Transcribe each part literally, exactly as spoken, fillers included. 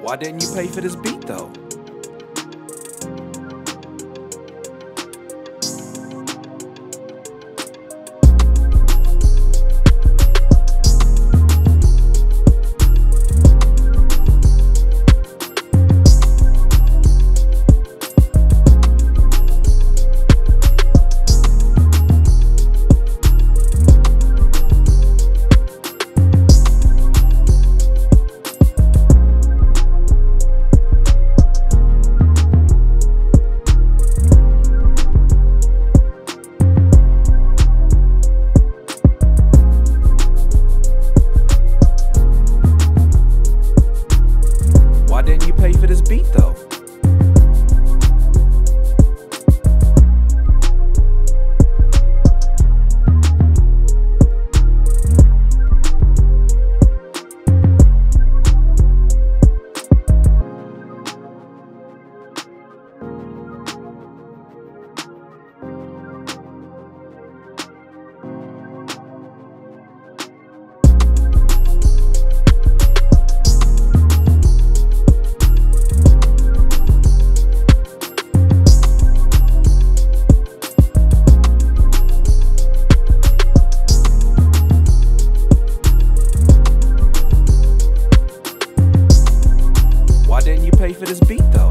Why didn't you pay for this beat though? Why didn't you pay for this beat though? Why didn't you pay for this beat though?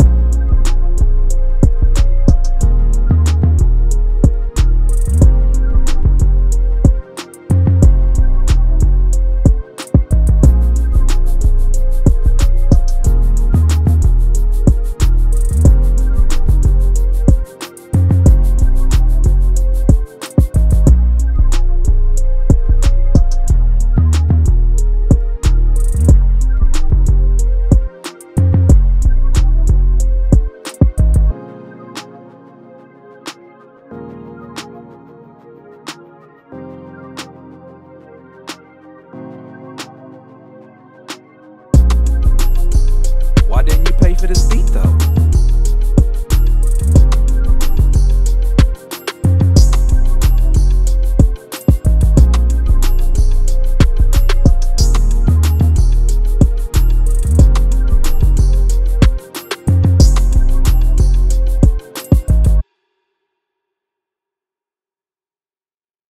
Why didn't you pay for this beat?